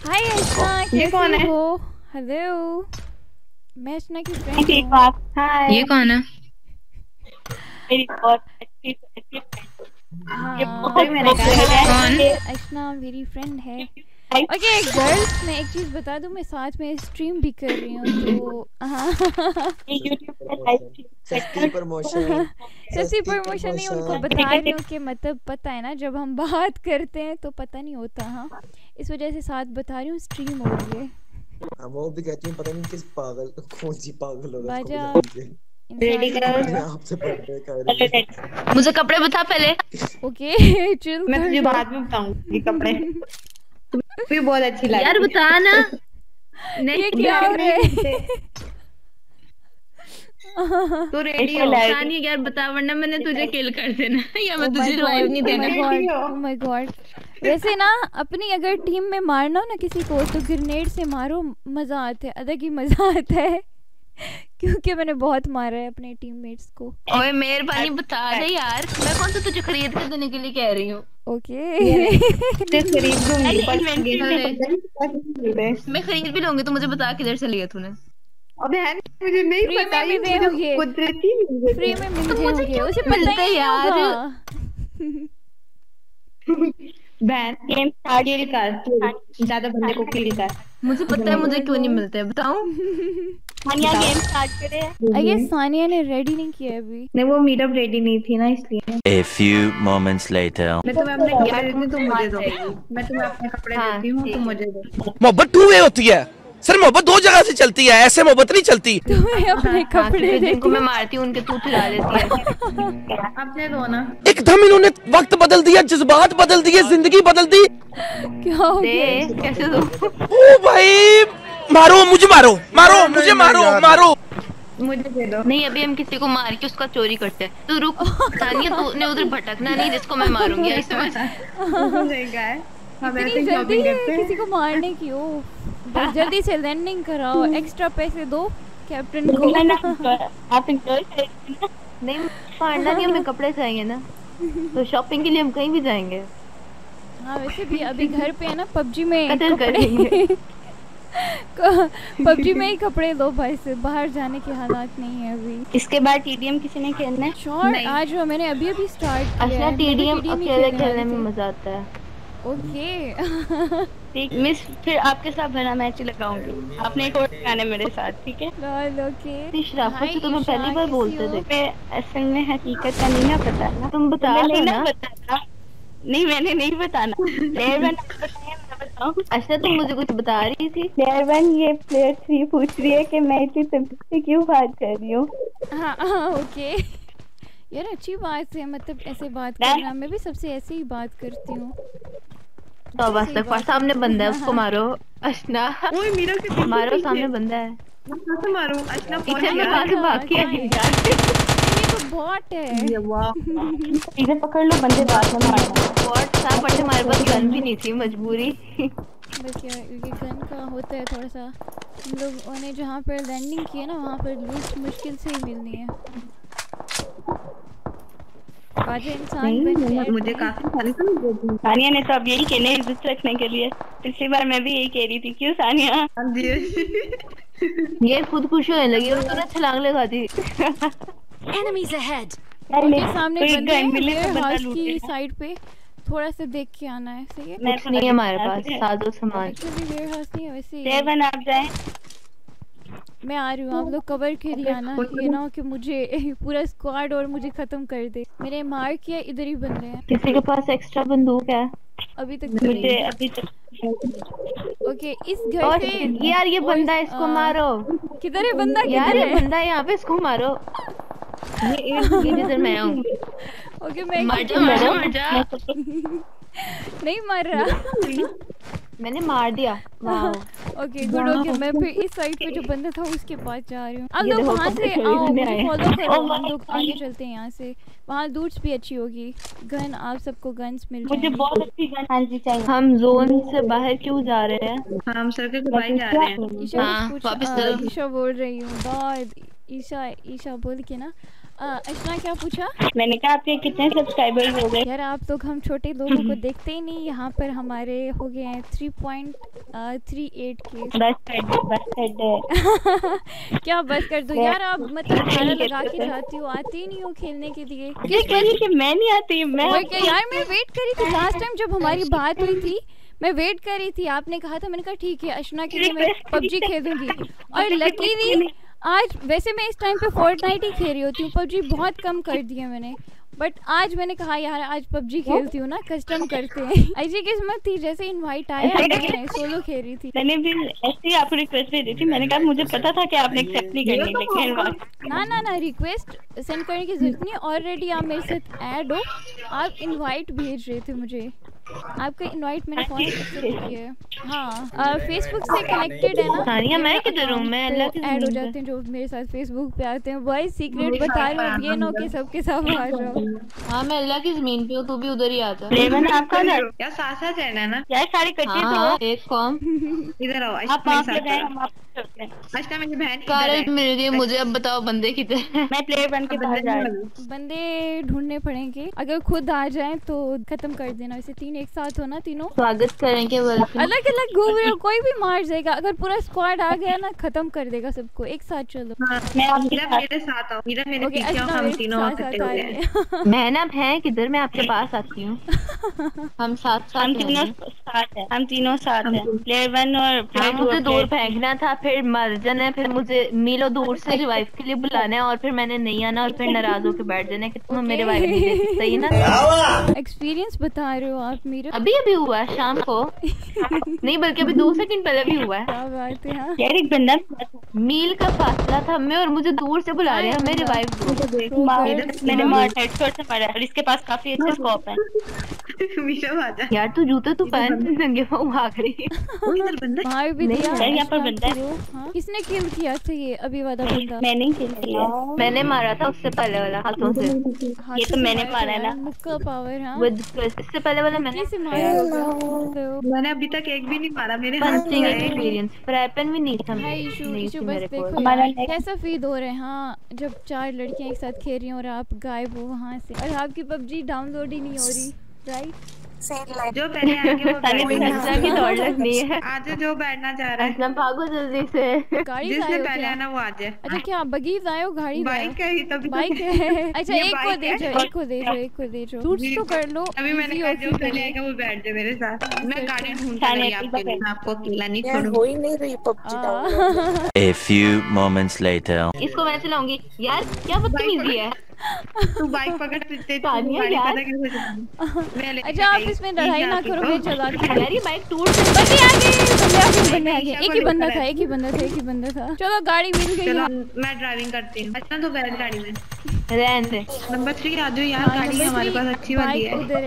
हाय अर्चना, ये कौन कैसी है? हो? हेलो, मैं अर्चना की फ्रेंड ठीक हूँ। आप हाय। ये कौन है? मेरी बहुत अच्छी अच्छी फ्रेंड। ये हाँ, बहुत मैंने कहा पॉपुलर है। कौन? अर्चना मेरी फ्रेंड है। ओके गर्ल्स, मैं एक चीज़ बता दूँ, मैं साथ में स्ट्रीम भी कर रही हूँ तो हाँ। ये यूट्यूब पे लाइव सस्ती प्रमोशन। सस्ती प्रमोशन नहीं, उनको बता रही हूँ प्रमोशन। कि मतलब पता है ना, जब हम बात करते हैं तो पता नहीं होता। हाँ, इस वजह से साथ बता रही हूँ, स्ट्रीम हो रही है। वो भी कहती हूँ पता नहीं किस पागल कौन सी पागल होगा उसको बाजा बुलाती है। रेडी इंसान करो। मैं आपसे बर्थडे कर रही हूँ। मुझे कपड़े बता पहले। ओके चिल मैं कर तुझे लो। बाद में बताऊंगी कपड़े। तू भी बहुत अच्छी लग यार, बता ना। ये क्या हो रहा है? तू रेडी हो? सानी यार बता, वरना मैंने तुझे किल कर देना या मैं तुझे रिवाइव नहीं देना। Oh my God. वैसे ना, अपनी अगर टीम में मारना हो ना किसी को तो ग्रेनेड से मारो, मजा आता है, अलग ही मजा आता है। क्योंकि मैंने बहुत मारा है अपने टीममेट्स को। ओए मेहरबानी बता दे यार, मैं कौन सा तुझे खरीद कर देने के लिए कह रही हूँ। ओके खरीद दूंगी पर इन्वेंटरी मैं खरीद भी लूंगी, तो मुझे बता किधर से लिया तूने। अबे है मुझे नहीं फ्री पता, में ये मिले होंगे, कुदरती मिल गए फ्री में मिल तो गए मुझे होंगे, क्यों उसे नहीं पता ही मिलते नहीं यार? होगा। बहन गेम स्टार्ट किल कर, ज्यादा बंदे को किल कर। मुझे पता है मुझे क्यों नहीं मिलते, बताऊं? मानिया गेम स्टार्ट करे। आई गेस सानिया ने रेडी नहीं किया अभी। नहीं, वो मीटअप रेडी नहीं थी ना, इसलिए। A few moments later. मैं तुम्हें अपने कपड़े देती हूँ, तुम मुझे दो। मैं तुम्हें अपने कपड़े देती हूँ, तुम मुझे दो। मोहब्बत टू वे होती है सर, मोहब्बत दो जगह से चलती है, ऐसे मोहब्बत नहीं चलती। तुम्हें अपने कपड़े जिनको मैं देती मारती हूँ उनके तू चुरा लेती है। अपने दो ना। एकदम इन्होंने वक्त बदल दिया, जज्बात बदल दिए, जिंदगी बदल दी। क्या हो गया? दे कैसे दो? ओ भाई, मारो मुझे, मारो मारो मुझे, मारो मारो मुझे दे दो। नहीं, अभी हम किसी को मार के उसका चोरी करते हैं। तू रुक तानिया, तूने उधर भटकना नहीं, जिसको मैं मारूंगी ऐसे में। हम इतनी जल्दी है किसी को मारने की? ओ बस जल्दी से लैंडिंग कराओ, एक्स्ट्रा पैसे दो कैप्टन को। आप इंजॉय करेंगे। नहीं मारना नहीं, हमें कपड़े चाहिए ना, तो शॉपिंग के लिए हम कहीं भी जाएंगे। हाँ वैसे भी अभी घर पे है ना, पबजी में कत्ल कपड़े करेंगे। पबजी में ही कपड़े लो भाई, से बाहर जाने के हालात नहीं है अभी। इसके बाद टीडीएम किसी ने खेलना है? श्योर, आज मैंने अभी अभी स्टार्ट किया अच्छा, है। टीडीएम अकेले खेलने में मजा आता है। ओके ठीक मिस, फिर आपके साथ भरा मैच लगाऊंगी। आपने एक और गाने मेरे साथ, ठीक है? ओके शराफत से तुम्हें पहली बार बोलते थे। मैं असल में हकीकत का नहीं ना पता ना। तुम बता नहीं दो ना ना। बताना। नहीं मैंने नहीं बताना। प्लेयर 1 बताया, मैं बताऊं? अच्छा, तुम मुझे कुछ बता रही थी। प्लेयर 1 ये प्लेयर 3 पूछ रही है कि मैं इतनी तमीज से क्यों बात कर रही हूँ। हाँ ओके यार, अच्छी बात है, मतलब ऐसे बात करना, मैं भी सबसे ऐसे ही बात करती हूँ। तो बस तक सामने बंदा है, उसको मारो। अर्चना ओए मीरा के मारो, सामने बंदा है। कैसे मारूं? अर्चना पीछे में भाग के ये तो बॉट है। वाह, इधर पकड़ लो, बंदे बाद में मारना। बॉट था, बट हमारे पास गन भी नहीं थी, मजबूरी। बस यार ये गन का होता है थोड़ा सा, हम लोगों ने जहाँ पर लैंडिंग की है ना, वहाँ पर लूट मुश्किल से ही मिलनी है। बाजे इंसान बन गए। मुझे काफी सारी सानिया ने तो अब यही कहने इज्जत रखने के लिए, पिछली बार मैं भी यही कह रही थी। क्यों सानिया? ये खुद खुश होने लगी और तूने छलांग लगा दी। Enemies ahead. उनके सामने कोई बंदे गन मिले तो हैं, बंदा हाउस लूट की लेगा। साइड पे, थोड़ा सा देख के आना है। सही है, मैं कुछ नहीं है हमारे पास, साजो सामान। एक्चुअली वेयर हाउस नहीं है वैसे ही। प्लेयर 1 आप जाएं। मैं आ रही हूँ, आप लोग कवर के लिए आना, ये ना हो कि मुझे पूरा स्क्वाड और मुझे खत्म कर दे। मैंने मार किया, इधर ही बंदे हैं। किसी के पास एक्स्ट्रा बंदूक है? अभी तक मुझे नहीं। अभी तक ओके इस घर और से यार ये बंदा है, इसको मारो। किधर है बंदा? यार किधर ये है? बंदा है यहाँ पे, इसको मारो। ये जिधर मैं हूँ। ओके मैं मर जा मर जा मर जा। नहीं मर रहा। मैंने मार दिया। वाह, ओके गुड। ओके मैं फिर इस साइड पे जो बंदा था उसके पास जा रही हूँ। अब ये लोग देखो, वहाँ से कपड़े आओ, खरीदने मुझे आए। फॉलो करो, हम लोग आगे चलते हैं यहाँ से। वहाँ लूट्स भी अच्छी होगी, गन आप सबको गन्स मिल मुझे जाएंगी। बहुत अच्छी गन। हाँ जी चाहिए। हम जोन से बाहर क्यों जा रहे हैं? हम सड़क के बाहर जा रहे हैं। ईशा हाँ, कुछ वापस चलो। ईशा बोल रही हूँ, बाद ईशा बोल के ना अर्चना क्या पूछा? मैंने कहा आपके कितने सब्सक्राइबर्स हो गए? यार आप तो हम छोटे लोगों को देखते ही नहीं, यहाँ पर हमारे हो गए हैं 3.38 के। बस कर दे। क्या बस कर दो यार, आप मतलब खाना लगा के जाती हो, आती ही नहीं हो खेलने के लिए। ये कह रही कि मैं नहीं आती। मैं वही क्या यार, मैं वेट कर रही थी लास्ट टाइम जब हमारी बात हुई थी, मैं वेट कर रही थी, आपने कहा था, मैंने कहा ठीक है अर्चना के लिए मैं पबजी खेलूंगी। और लकीली आज वैसे मैं इस टाइम पे फोर्टनाइट ही खेल रही होती हूँ, पबजी बहुत कम कर दिया मैंने, बट आज मैंने कहा यार आज पबजी खेलती हूँ ना, कस्टम करते हैं। ऐसी किस्मत थी जैसे इनवाइट आया मैं सोलो खेल रही थी। मैंने भी ऐसे ही आपको रिक्वेस्ट भेजी थी, मैंने कहा मुझे पता था कि आपने एक्सेप्ट नहीं करनी, लेकिन ना रिक्वेस्ट सेंड करने की जरूरत नहीं, ऑलरेडी आप मेरे साथ ऐड हो, आप इनवाइट भेज रहे थे मुझे, आपका इनवाइट मैंने फोन एक्सेप्ट किया है। हाँ फेसबुक से कनेक्टेड है ना सानिया, मैं किधर हूँ? मैं अल्लाह की ऐड हो जाते हैं जो मेरे साथ फेसबुक पे आते हैं। वही सीक्रेट बता रहे हो, ये नो के सबके सब आ जाओ। हाँ मैं अल्लाह की जमीन पे हूँ, तू भी उधर ही आता। लेमन आपका ना यार साथ साथ रहना है ना यार, सारी कच्चे हाँ, एक कॉम इधर आओ। आप वहाँ पे गए, हम आपको करते हैं। अच्छा मेरी बहन कारण मिल रही है मुझे, अब बताओ बंदे किधर हैं? मैं प्लेयर बन के बाहर जा रही हूँ। बंदे ढूंढने पड़ेंगे, अगर खुद आ जाए तो खत्म कर देना। वैसे 3 एक साथ हो ना, तीनों स्वागत करेंगे, वेलकम। अलग अलग घूम रहे हो, कोई भी मार जाएगा। अगर पूरा स्क्वाड आ गया ना, खत्म कर देगा सबको। एक साथ चलो। मैं आपके मेरे साथ आओ, इधर मेरे ओके, पीछे आओ, अच्छा हम मेरे तीनों साथ इकट्ठे साथ हो आ गए रहे हैं। मैनब है किधर? मैं आपके पास आती हूँ। हम साथ हम साथ तीनों रहेंगे। साथ हैं, हम तीनों साथ हैं, प्लेयर 1 और हाँ, प्लेयर 2। मुझे दूर फेंकना था, फिर मर जाना है, फिर मुझे मीलों दूर से रिवाइव के लिए बुलाना है, और फिर मैंने नहीं आना, और फिर नाराज होकर बैठ जाना है कि तुम मेरे रिवाइव नहीं दे सकते। सही ना? एक्सपीरियंस बता रहे हो आप मेरा। अभी अभी हुआ है शाम को, नहीं बल्कि अभी 2 सेकंड पहले भी हुआ है। क्या बात है। हाँ यार एक बंदा मील का फासला था, हमें और मुझे दूर से बुला रहे हैं, हमें रिवाइव दो। मैंने मार हेडशॉट से मारा, और इसके पास काफी अच्छे स्कोप है। मीशा आजा। यार तू जूते तो पहन, नंगे पाँव भाग रही है। इधर बंदा मार भी दिया। यार, यहाँ पर बंदा है। हाँ, किसने किल किया था ये अभी वाला बंदा? मैंने ही खेल किया। मैंने मारा था उससे पहले वाला हाथों से, ये तो मैंने मारा है ना। मुक्का पावर। हाँ विद इससे पहले वाला मैंने कैसे मारा होगा? मैंने अभी तक एक भी नहीं मारा, मेरे हाथ पंचिंग एक्सपीरियंस, फ्रैपन भी नहीं था हाय इशू नहीं इशू थी बस मेरे देखो को। हमारा यार, कैसा फील हो रहा है। हाँ जब 4 लड़कियां एक साथ खेल रही हैं और आप गायब हो वहाँ से, और आपकी पबजी डाउनलोड ही नहीं हो रही, राइट? जो पहले आएंगे वो अर्चना की दौड़ लगनी है। आज जो बैठना चाह रहा है, अर्चना भागो जल्दी से। गाड़ी जिसने लाए हो पहले क्या? आना वो आ जाए। अच्छा क्या बगीज लाए हो, गाड़ी लाए हो? बाइक है ही तभी। बाइक है। अच्छा ये एक को बाइक दे है। जाओ, एक को दे जाओ, एक को दे जाओ। शूट्स तो कर लो। अभी मैंने easy कहा होती जो पहले है। आएगा वो बैठ जाए मेरे साथ। मैं गाड़ी ढूंढ खाने रही की आपके लिए, मैं आपको अकेला नहीं यार छोड़ूंगी। हो ही नहीं रही PUBG download. A few moments later. इसको मैं चलाऊंगी। यार क्या बदतमीजी है। तू बाइक पकड़ सकते, तू तानिया गाड़ी यार। पता कैसे चलाऊंगी? मैं लेके अच्छा आप गई। इसमें लड़ाई ना करो, मैं चला के। यार ये बाइक टूट गई। बंदे आ गए, बंदे आ गए, बंदे आ गए। ईशा एक को ही बंदा लेकर था, है। एक ही बंदा था, एक ही बंदा था। चलो गाड़ी मिल गई। चलो मैं ड्राइविंग करती हूँ। अच्छा तो बैठ गाड़ी में। रहने दे। नंबर 3 आ जाओ यार, हाँ, गाड़ी नंबर हमारे 3 पास अच्छी वाली बाइक है। उधर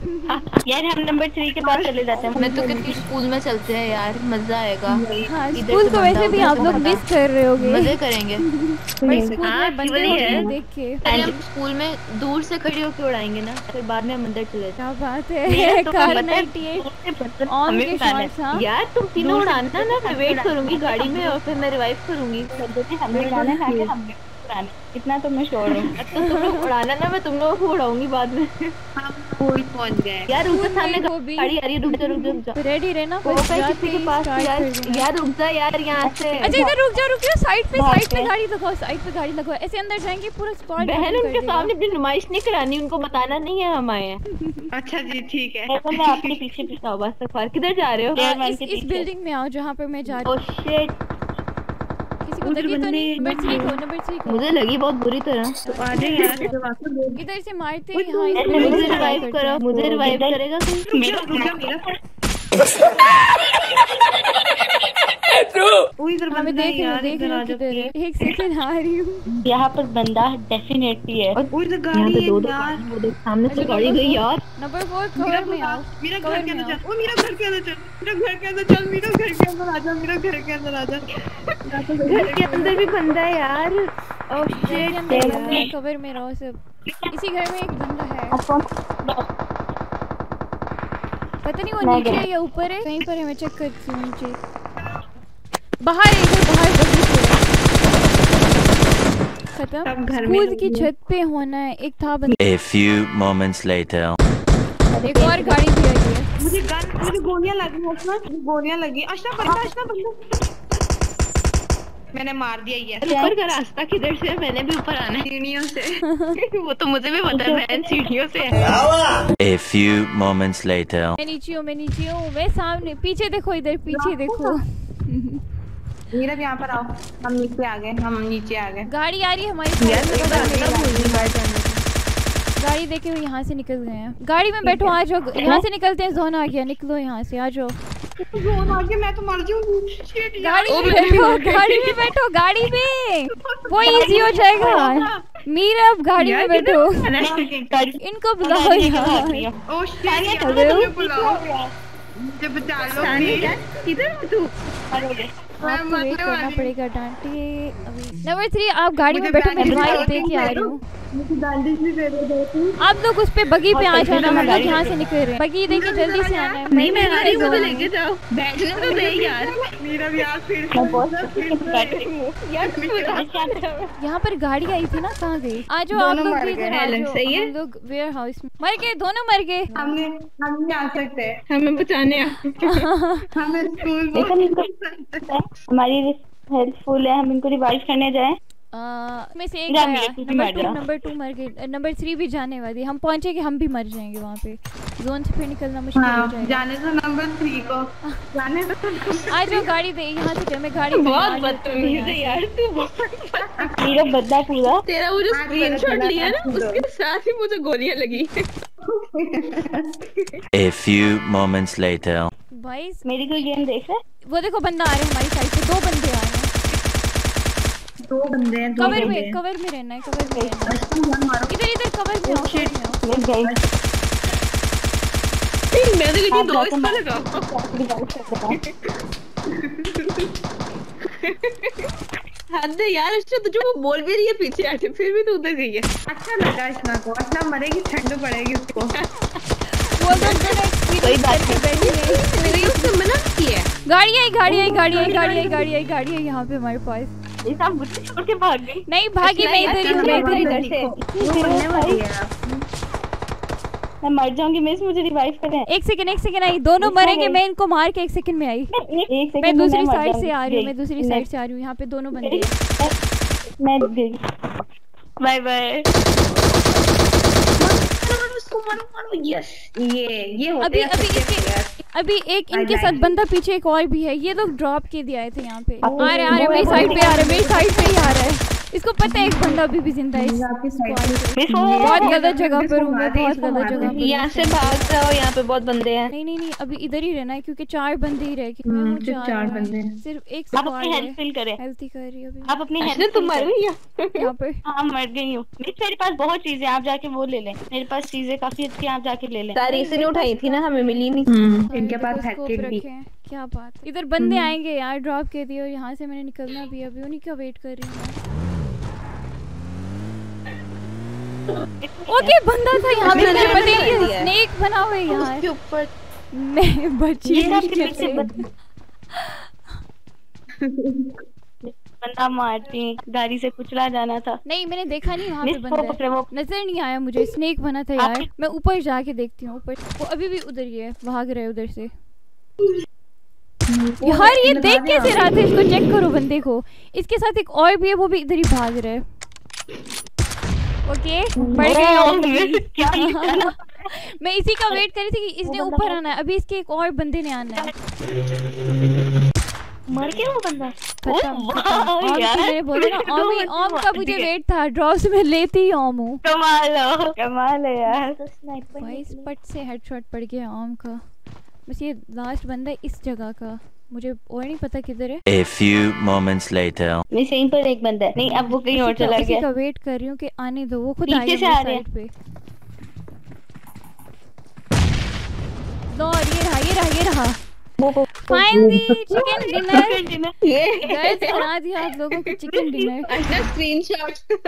है। यार हम नंबर 3 के पास चले जाते हैं। मैं तो कहती हूँ स्कूल में चलते हैं यार, मजा आएगा। हाँ इधर स्कूल से को बंदा, वैसे भी उधर आप से लोग बंदा। मिस कर रहे होगे, मजे करेंगे। पर स्कूल हाँ, में बंदे वही होते है। हैं देख के। पहले हम स्कूल में दूर से खड़ी होकर उड़ाएंगे ना, फिर बाद में हम अंदर चले जाएंगे। क्या बात मेरा है। तो कार पता है, 98 ऑन हमें के भी जाना है। शॉट्स। हाँ यार तुम तीनों उड़ाना ना, मैं वेट करूंगी गाड़ी में और फिर मैं रिवाइव करूंगी। हमें जाना है, आगे हम पुराने। इतना तो मैं श्योर हूँ। अच्छा तुम लोग उड़ाना ना, मैं तुम लोगों को उड़ाऊंगी बाद में। हम स्कूल पहुंच गए। यार रुक जा, स्कूल सामने में वो भी। गाड़ी आ रही है, रुक जा रुक जा रुक जा। रेडी रहना, वो बस है जाते किसी के ही पास स्टार्ट यार। कर देना। यार रुक जा यार, यहाँ से। अच्छा इधर रुक जा साइड पे बात साइड पे है। गाड़ी लगाओ, साइड पे गाड़ी लगाओ। ऐसे अंदर जाएंगे पूरा स्पॉट बहन उनके सामने अपनी नुमाइश नहीं करानी, उनको बताना नहीं है हम आए हैं। अच्छा जी ठीक है। तो मैं आपके पीछे पीछे बस सफार किधर जा रहे हो? इस बिल्डिंग में आओ जहाँ पर मैं जा रही ओह हूँ। शिट, किसी को लगी तो नहीं? नंबर 3 को, नंबर 3 को। मुझे लगी बहुत बुरी तरह। तो आ जाए यार, जब आपको बोल। इधर से मारते हैं। हाँ ऐसे इस मुझे बिल्डिंग से रिवाइव करते करो, हैं। मुझे रिवाइव करेगा कोई? मेरा वो इधर हमें बंदा है देख लो यार, देख इधर लो आ जाओ किधर है। please। एक सेकंड आ रही हूँ। यहाँ पर बंदा डेफिनेटली है। वो इधर यहाँ गाड़ी पे है दो यार। गाड़ी, वो देख सामने से गाड़ी गई यार। नंबर 4 मेरा कवर में आओ। मेरा कवर घर के में अंदर आओ। चल, वो मेरा घर के अंदर चल, मेरा घर के अंदर चल, मेरा घर के अंदर आ जा, मेरा घर के अंदर आ जा। घर के अंदर भी बंदा है यार। ओह घर के शिट अंदर बंदा है, कवर में रहो सब। इसी घर में एक बंदा है, पता नहीं वो नीचे है या ऊपर है, कहीं पर है। मैं चेक करती हूँ नीचे। बाहर है, इधर बाहर बगीचे है। खत्म। सब घर में स्कूल की छत पे होना है। एक था A few moments later. एक और गाड़ी भी आई है। मुझे गोलियां लगी मुझे गोलियां लगी। अशरफ बंदा मैंने मार दिया ये। ऊपर का रास्ता किधर से है? मैंने भी ऊपर आना है सीढ़ियों से। वो तो मुझे भी पता है, मैं सीढ़ियों से है। A few moments later. मैं नीचे हूँ मैं सामने। पीछे देखो, इधर पीछे देखो। नीरव यहाँ पर आओ। हम नीचे आ गए। गाड़ी आ रही है हमारी साइड। गाड़ी देखे हुए यहाँ से निकल गए हैं। गाड़ी में बैठो, आ जाओ। यहाँ से निकलते हैं, जोन आ गया। निकलो यहाँ से, आ जाओ। जोन आ गया, मैं तो मर जाऊंगी। गाड़ी में बैठो, गाड़ी में वो इजी हो जाएगा। मीरा अब गाड़ी में बैठो। इनको बुलाओ यार। ओ शिट, मुझे बुलाओ, मुझे बचा लो। किधर हो तू? आपको वेट करना पड़ेगा। डांटे अभी। नंबर 3 आप गाड़ी में बैठो, मैं रिवाइव दे के आ रही हूँ। आप लोग उस पे बगी पे आ जाना। हम लोग यहाँ से निकल रहे हैं। बगी देखे जल्दी से आना है। नहीं, मैं गाड़ी में लेके जाओ। बैठने तो दे यार। नीरव यार फिर यहाँ पर गाड़ी आई थी ना, कहाँ गई? आ जाओ आप लोग भी इधर आ जाओ। हम लोग वेयर हाउस में मर गए, दोनों मर गए। हम नहीं आ सकते, हमें बचाने हमें स्कूल हमारी हेल्पफुल है। हम इनको रिवाइव करने जाए। में से एक गया। नंबर 2 मर गए। नंबर 3 भी जाने वाली। हम पहुंचेंगे, हम भी मर जाएंगे वहाँ पे। जोन से फिर निकलना मुश्किल हो जाएगा। जाने दो नंबर 3 को, जाने दो। आ जाओ, गाड़ी दे यहाँ से। मैं गाड़ी बहुत बदतमीज है यार तू। मेरा बद्दा पूरा। तेरा वो जो स्क्रीनशॉट लिया ना, उसके साथ ही मुझे गोलियां लगी। A few moments later. भाई मेरी कोई गेम देख रहा है? वो देखो, बंदा आ रहे हैं हमारी साइड से। 2 बंदे आ रहे हैं। 2 बंदे हैं। कवर में रहना है। इधर कवर में आओ। मैं तो किसी दोस्त को लगा। हद है यार। अच्छा तुझे वो बोल भी रही है पीछे आके, फिर भी तू उधर गई है। अच्छा लगा इतना को। अच्छा मरेगी, ठंड पड़ेगी उसको। वो लोग कोई बात नहीं बैठी है। मेरे उसने मना किया। गाड़ी आई यहाँ पे हमारे पास। छोड़ के भाग गई। नहीं भागी, मैं इधर से। मैं मर जाऊंगी मिस, मुझे रिवाइव करें। एक सेकंड आई। दोनों मरेंगे। मैं इनको मार के 1 सेकंड में आई। मैं दूसरी साइड से आ रही हूँ। यहाँ पे दोनों बंदे। मैं गई। Bye bye. यस, ये होते अभी एक इनके साथ बंदा पीछे एक और भी है। ये लोग ड्रॉप के दिए आए थे यहाँ पे। आ रहे मेरी साइड पे ही आ रहा है। इसको पता है एक बंदा अभी भी जिंदा है। बहुत गलत जगह पर हूँ मैं, बहुत गलत जगह पर। यहाँ से भाग जाओ, यहाँ पे बहुत बंदे हैं। नहीं अभी इधर ही रहना है क्योंकि 4 बंदे ही रह गए। 4 बंदे। सिर्फ एक आप अपनी हेल्थ फील करें। हेल्थ ही कर रही है अभी। आप अपनी हेल्थ। तुम मर गई यहाँ पे। हाँ मर गई हूँ। मेरे पास बहुत चीजें, आप जाके वो ले लें। मेरे पास चीजें काफी अच्छी, आप जाके ले लें। सारी इसने उठाई थी ना, हमें मिली नहीं। इनके पास हैकेट भी। क्या बात है। इधर बंदे आएंगे यार, ड्रॉप के दिए। और यहाँ से मैंने निकलना भी, अभी उन्हीं का वेट कर रही हूँ। ओके बंदा था यहाँ पे। मुझे पता है स्नेक बना हुआ है यहाँ। उसके ऊपर मैं बची बंदा मारती गाड़ी से कुचला जाना था। नहीं मैंने देखा नहीं वहाँ पे बंदा, नजर नहीं आया मुझे। स्नेक बना था यार। मैं ऊपर जाके देखती हूँ। ऊपर वो अभी भी उधर ही है, भाग रहे उधर से। यार ये देख कैसे रहा था? इसको चेक करो बंदे को। इसके साथ एक और भी है, वो भी इधर ही भाग रहा है। ओके बढ़ गई। मैं इसी का वेट कर रही थी कि इसने ऊपर आना है। अभी इसके एक और बंदे ने आना है। मर गया वो बंदा। मैंने बोला ना ओम का मुझे वेट था। ड्रॉप्स में लेती ही ओम हूँ। कमाल है यार। भाई पट से हेडशॉट पड़ गया ओम का। बस ये लास्ट बंदा है इस जगह का। मुझे और नहीं पता किधर है। A few moments later. मैं सही पर एक बंदा है। नहीं अब वो कहीं और चला गया। का वेट कर रही हूँ कि आने दो। वो खुद पीछे से आ रहे हैं। ये रहा। Finally chicken dinner. गाइस बना दिया आप लोगों को चिकन डिनर। अच्छा स्क्रीनशॉट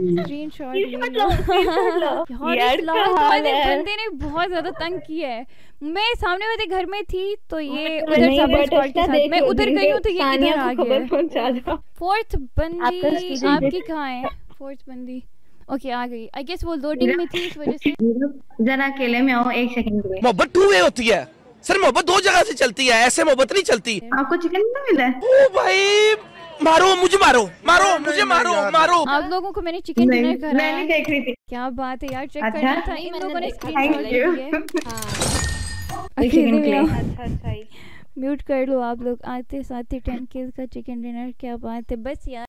यार बंदे ने बहुत ज्यादा तंग किया है। मैं सामने वाले घर में थी तो ये उधर के साथ मैं उधर गई हूँ तो ये इधर आ गया। 4th बंदी आपकी कहाँ है? फोर्थ बंदी ओके आ गई। आई गेस वो लोडिंग में थी इस वजह से। जरा अकेले में आओ 1 सेकंड के लिए। मोहब्बत 2 वे होती है सर, मोहब्बत 2 जगह से चलती है, ऐसे मोहब्बत नहीं चलती। आपको चिकन नहीं मिला? ओ भाई मारो मुझे, मारो मारो मुझे, मारो मारो। आप लोगों को मैंने चिकन डिनर कराया। मैं नहीं देख रही थी। क्या बात है यार, चेक अच्छा? करना था। इन लोगों ने Thank you. स्क्रीन अच्छा अच्छा। म्यूट कर लो आप लोग। आते साथ ही 10 किल्स का चिकन डिनर, क्या बात है। बस यार